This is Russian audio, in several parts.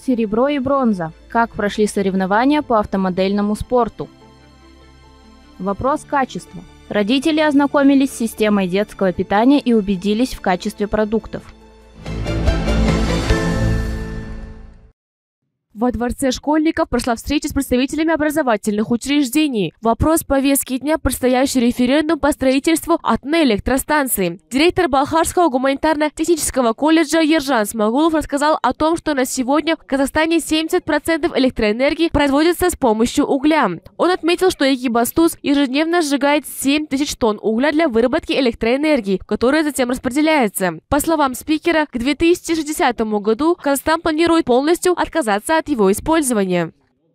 серебро и бронза. Как прошли соревнования по автомодельному спорту? Вопрос качества. Родители ознакомились с системой детского питания и убедились в качестве продуктов. Во Дворце школьников прошла встреча с представителями образовательных учреждений. Вопрос повестки дня – предстоящий референдум по строительству атомной электростанции. Директор Балхашского гуманитарно-технического колледжа Ержан Смагулов рассказал о том, что на сегодня в Казахстане 70% электроэнергии производится с помощью угля. Он отметил, что Экибастуз ежедневно сжигает 7000 тонн угля для выработки электроэнергии, которая затем распределяется. По словам спикера, к 2060 году Казахстан планирует полностью отказаться от его использования.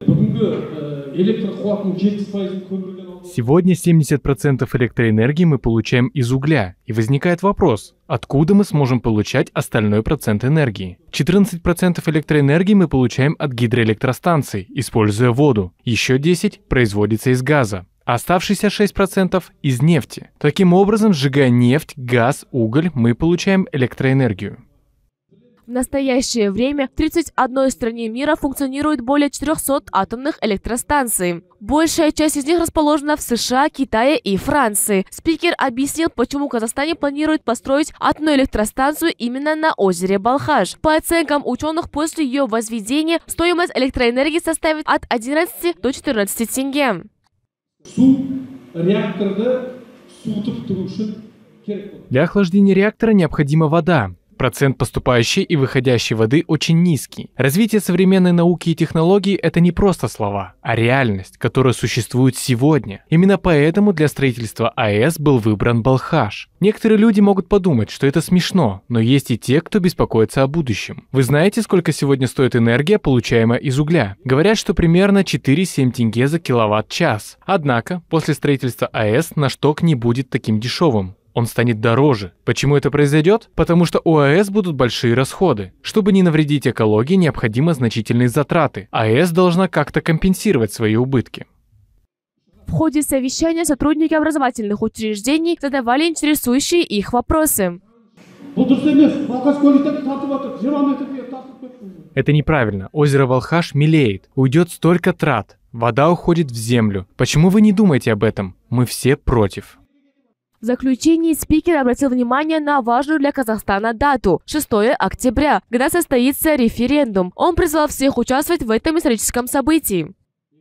Сегодня 70% электроэнергии мы получаем из угля. И возникает вопрос, откуда мы сможем получать остальной процент энергии? 14% электроэнергии мы получаем от гидроэлектростанций, используя воду. Еще 10% производится из газа. А оставшиеся 6% из нефти. Таким образом, сжигая нефть, газ, уголь, мы получаем электроэнергию. В настоящее время в 31 стране мира функционирует более 400 атомных электростанций. Большая часть из них расположена в США, Китае и Франции. Спикер объяснил, почему в Казахстане планируют построить атомную электростанцию именно на озере Балхаш. По оценкам ученых, после ее возведения стоимость электроэнергии составит от 11 до 14 тенге. Для охлаждения реактора необходима вода. Процент поступающей и выходящей воды очень низкий. Развитие современной науки и технологий – это не просто слова, а реальность, которая существует сегодня. Именно поэтому для строительства АЭС был выбран Балхаш. Некоторые люди могут подумать, что это смешно, но есть и те, кто беспокоится о будущем. Вы знаете, сколько сегодня стоит энергия, получаемая из угля? Говорят, что примерно 4-7 тенге за киловатт-час. Однако, после строительства АЭС наш ток не будет таким дешевым. Он станет дороже. Почему это произойдет? Потому что у АЭС будут большие расходы. Чтобы не навредить экологии, необходимы значительные затраты. АЭС должна как-то компенсировать свои убытки. В ходе совещания сотрудники образовательных учреждений задавали интересующие их вопросы. Это неправильно. Озеро Балхаш мелеет. Уйдет столько трат. Вода уходит в землю. Почему вы не думаете об этом? Мы все против. В заключении спикер обратил внимание на важную для Казахстана дату – 6 октября, когда состоится референдум. Он призвал всех участвовать в этом историческом событии.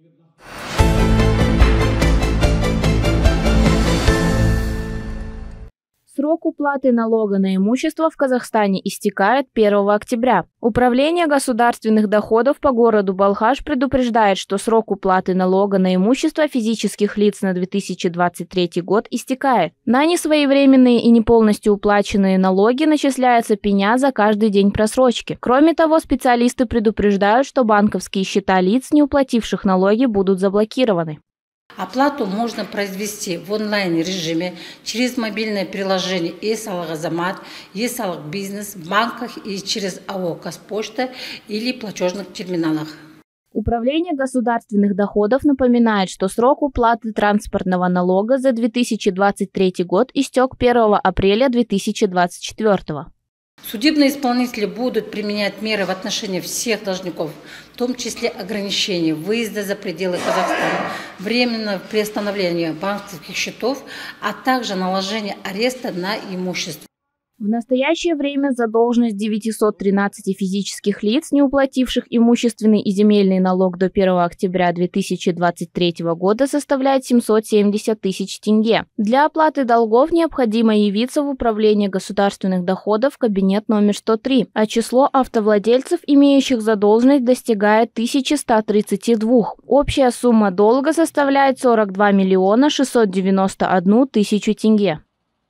Срок уплаты налога на имущество в Казахстане истекает 1 октября. Управление государственных доходов по городу Балхаш предупреждает, что срок уплаты налога на имущество физических лиц на 2023 год истекает. На несвоевременные и не полностью уплаченные налоги начисляется пеня за каждый день просрочки. Кроме того, специалисты предупреждают, что банковские счета лиц, не уплативших налоги, будут заблокированы. Оплату можно произвести в онлайн-режиме через мобильное приложение Е-Салых Азамат, Е-Салых Бизнес, в банках и через АО «Казпочта» или платежных терминалах. Управление государственных доходов напоминает, что срок уплаты транспортного налога за 2023 год истек 1 апреля 2024. Судебные исполнители будут применять меры в отношении всех должников, в том числе ограничения выезда за пределы Казахстана, временное приостановление банковских счетов, а также наложение ареста на имущество. В настоящее время задолженность 913 физических лиц, не уплативших имущественный и земельный налог до 1 октября 2023 года, составляет 770 тысяч тенге. Для оплаты долгов необходимо явиться в Управление государственных доходов в кабинет номер 103, а число автовладельцев, имеющих задолженность, достигает 1132. Общая сумма долга составляет 42 миллиона 691 тысячу тенге.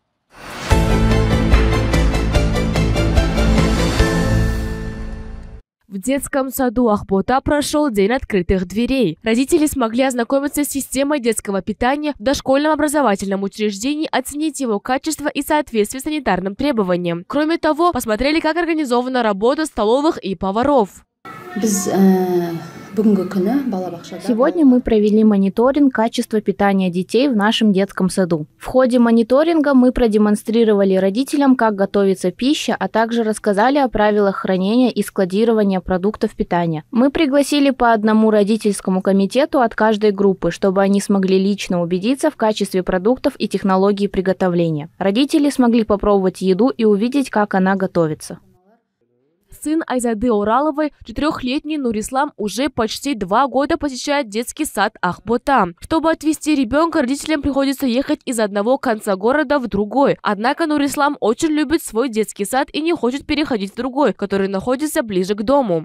В детском саду Ахбота прошел День открытых дверей. Родители смогли ознакомиться с системой детского питания в дошкольном образовательном учреждении, оценить его качество и соответствие санитарным требованиям. Кроме того, посмотрели, как организована работа столовых и поваров. Сегодня мы провели мониторинг качества питания детей в нашем детском саду. В ходе мониторинга мы продемонстрировали родителям, как готовится пища, а также рассказали о правилах хранения и складирования продуктов питания. Мы пригласили по одному родительскому комитету от каждой группы, чтобы они смогли лично убедиться в качестве продуктов и технологии приготовления. Родители смогли попробовать еду и увидеть, как она готовится. Сын Айзады Ураловой, 4-летний Нурислам, уже почти 2 года посещает детский сад Ахбота. Чтобы отвезти ребенка, родителям приходится ехать из одного конца города в другой. Однако Нурислам очень любит свой детский сад и не хочет переходить в другой, который находится ближе к дому.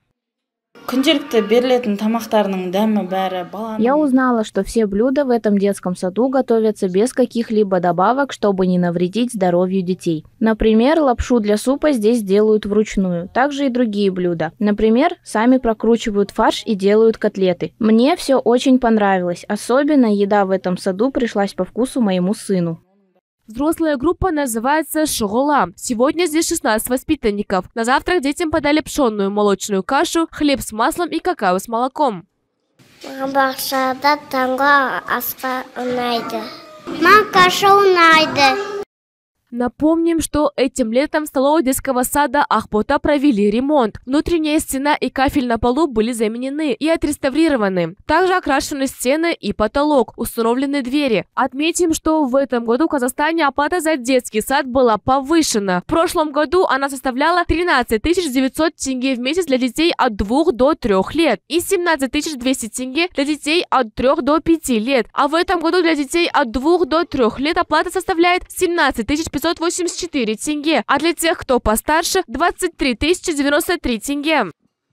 Я узнала, что все блюда в этом детском саду готовятся без каких-либо добавок, чтобы не навредить здоровью детей. Например, лапшу для супа здесь делают вручную, также и другие блюда. Например, сами прокручивают фарш и делают котлеты. Мне все очень понравилось, особенно еда в этом саду пришлась по вкусу моему сыну. Взрослая группа называется «Шугула». Сегодня здесь 16 воспитанников. На завтрак детям подали пшенную молочную кашу, хлеб с маслом и какао с молоком. Напомним, что этим летом в столовой детского сада Ахбота провели ремонт. Внутренняя стена и кафель на полу были заменены и отреставрированы. Также окрашены стены и потолок, установлены двери. Отметим, что в этом году в Казахстане оплата за детский сад была повышена. В прошлом году она составляла 13 900 тенге в месяц для детей от 2 до 3 лет и 17 200 тенге для детей от 3 до 5 лет. А в этом году для детей от 2 до 3 лет оплата составляет 17 584 тенге, а для тех, кто постарше, 23 093 тенге.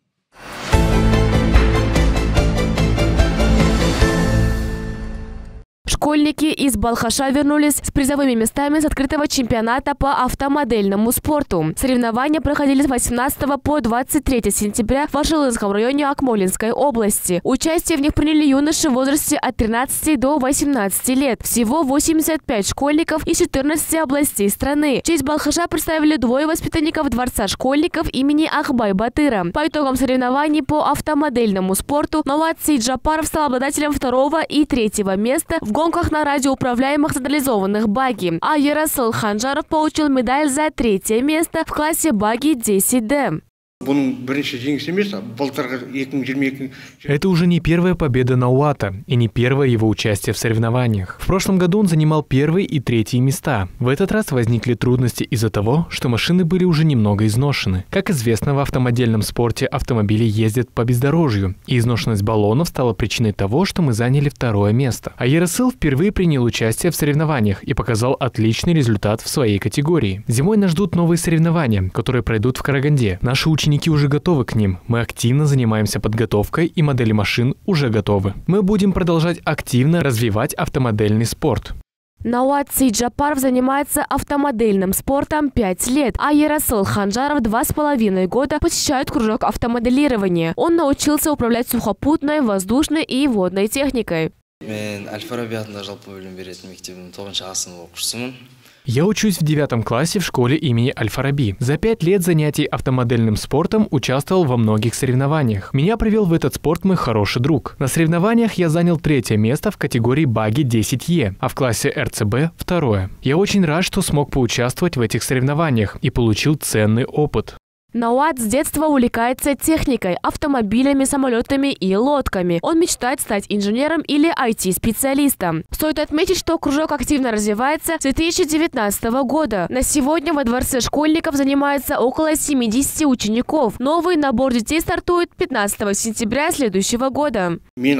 Школьники из Балхаша вернулись с призовыми местами с открытого чемпионата по автомодельному спорту. Соревнования проходили с 18 по 23 сентября в Ашылынском районе Акмолинской области. Участие в них приняли юноши в возрасте от 13 до 18 лет. Всего 85 школьников из 14 областей страны. В честь Балхаша представили 2 воспитанников Дворца школьников имени Ахбай-Батыра. По итогам соревнований по автомодельному спорту Науат Сейджапаров стал обладателем 2 и 3 места в гонках на радиоуправляемых централизованных багги, а Ярасыл Ханжаров получил медаль за 3 место в классе багги 10D. Это уже не первая победа Науата и не первое его участие в соревнованиях. В прошлом году он занимал 1 и 3 места. В этот раз возникли трудности из-за того, что машины были уже немного изношены. Как известно, в автомодельном спорте автомобили ездят по бездорожью, и изношенность баллонов стала причиной того, что мы заняли 2 место. А Ярасыл впервые принял участие в соревнованиях и показал отличный результат в своей категории. Зимой нас ждут новые соревнования, которые пройдут в Караганде. Наши ученики уже готовы к ним. Мы активно занимаемся подготовкой, и модели машин уже готовы. Мы будем продолжать активно развивать автомодельный спорт. Науат Сейджапаров занимается автомодельным спортом 5 лет, а Ярасыл Ханжаров 2,5 года посещает кружок автомоделирования. Он научился управлять сухопутной, воздушной и водной техникой. Я учусь в 9 классе в школе имени Аль-Фараби. За 5 лет занятий автомодельным спортом участвовал во многих соревнованиях. Меня привел в этот спорт мой хороший друг. На соревнованиях я занял 3 место в категории багги 10Е, а в классе РЦБ 2. Я очень рад, что смог поучаствовать в этих соревнованиях и получил ценный опыт. Науат с детства увлекается техникой, автомобилями, самолетами и лодками. Он мечтает стать инженером или IT-специалистом. Стоит отметить, что кружок активно развивается с 2019 года. На сегодня во Дворце школьников занимается около 70 учеников. Новый набор детей стартует 15 сентября следующего года.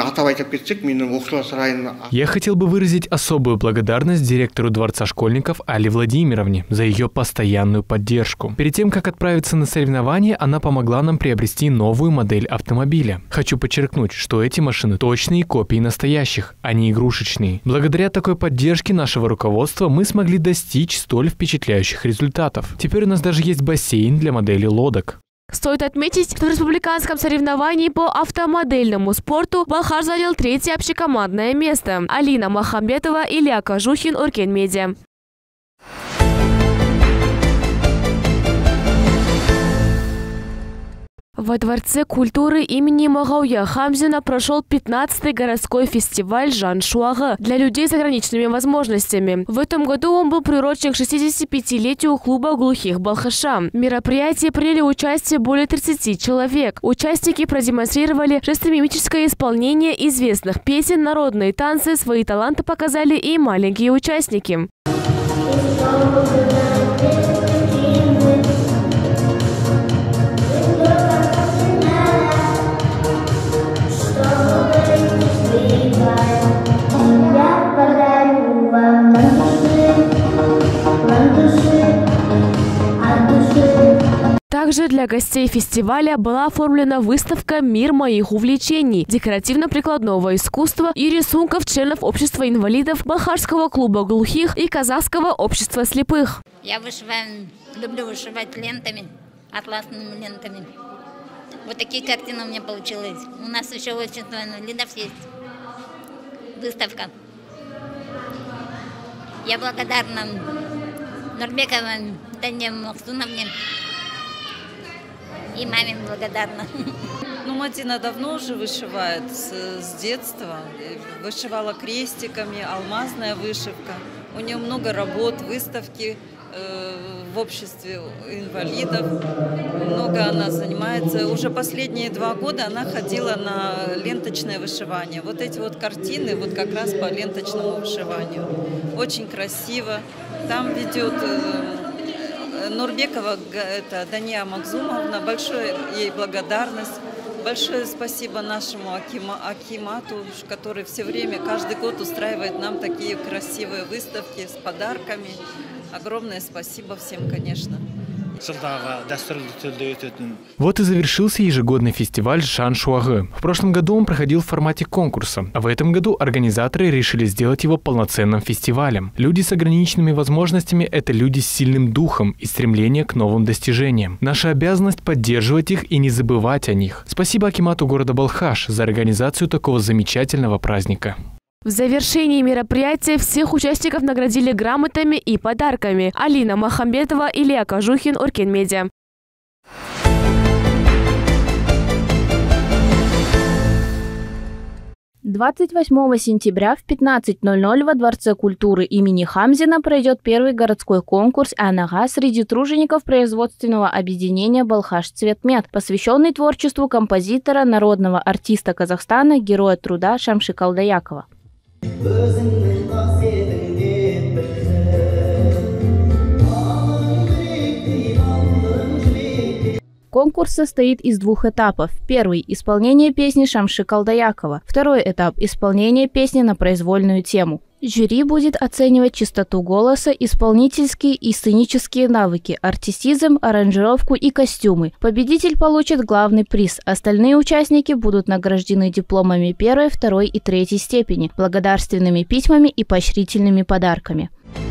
Я хотел бы выразить особую благодарность директору Дворца школьников Али Владимировне за ее постоянную поддержку. Перед тем, как отправиться на соревнования, она помогла нам приобрести новую модель автомобиля. Хочу подчеркнуть, что эти машины точные копии настоящих, а не игрушечные. Благодаря такой поддержке нашего руководства мы смогли достичь столь впечатляющих результатов. Теперь у нас даже есть бассейн для модели лодок. Стоит отметить, что в республиканском соревновании по автомодельному спорту Балхаш занял 3-е общекомандное место. Алина Махамбетова, Илья Кожухин, Уркен Медиа. Во Дворце культуры имени Мағауя Хамзина прошел 15-й городской фестиваль «Жан Шуағы» для людей с ограниченными возможностями. В этом году он был приурочен к 65-летию клуба глухих Балхаша. В мероприятии приняли участие более 30 человек. Участники продемонстрировали жестомимическое исполнение известных песен, народные танцы, свои таланты показали и маленькие участники. Также для гостей фестиваля была оформлена выставка «Мир моих увлечений», декоративно-прикладного искусства и рисунков членов общества инвалидов, Балхашского клуба глухих и Казахского общества слепых. Я вышиваю, люблю вышивать лентами, атласными лентами. Вот такие картины у меня получились. У нас еще общество инвалидов есть выставка. Я благодарна Нурбековой Тане Махсуновне. И маме благодарна. Ну, Мадина давно уже вышивает, с детства. Вышивала крестиками, алмазная вышивка. У нее много работ, выставки в обществе инвалидов. Много она занимается. Уже последние 2 года она ходила на ленточное вышивание. Вот эти вот картины вот как раз по ленточному вышиванию. Очень красиво. Там ведет Нурбекова, это Дания Макзумовна, большое ей благодарность. Большое спасибо нашему акимату, который все время, каждый год устраивает нам такие красивые выставки с подарками. Огромное спасибо всем, конечно. Вот и завершился ежегодный фестиваль «Жан Шуағы». В прошлом году он проходил в формате конкурса, а в этом году организаторы решили сделать его полноценным фестивалем. Люди с ограниченными возможностями – это люди с сильным духом и стремлением к новым достижениям. Наша обязанность – поддерживать их и не забывать о них. Спасибо акимату города Балхаш за организацию такого замечательного праздника. В завершении мероприятия всех участников наградили грамотами и подарками. Алина Махамбетова, Илья Кожухин, Оркен Медиа. – 28 сентября в 15:00 во Дворце культуры имени Хамзина пройдет первый городской конкурс «Анага» среди тружеников производственного объединения «Балхаш-Цветмет», посвященный творчеству композитора, народного артиста Казахстана, героя труда Шамши Калдаякова. Конкурс состоит из 2 этапов. Первый – исполнение песни Шамши Калдаякова. Второй этап – исполнение песни на произвольную тему. Жюри будет оценивать чистоту голоса, исполнительские и сценические навыки, артистизм, аранжировку и костюмы. Победитель получит главный приз. Остальные участники будут награждены дипломами 1, 2 и 3 степени, благодарственными письмами и поощрительными подарками.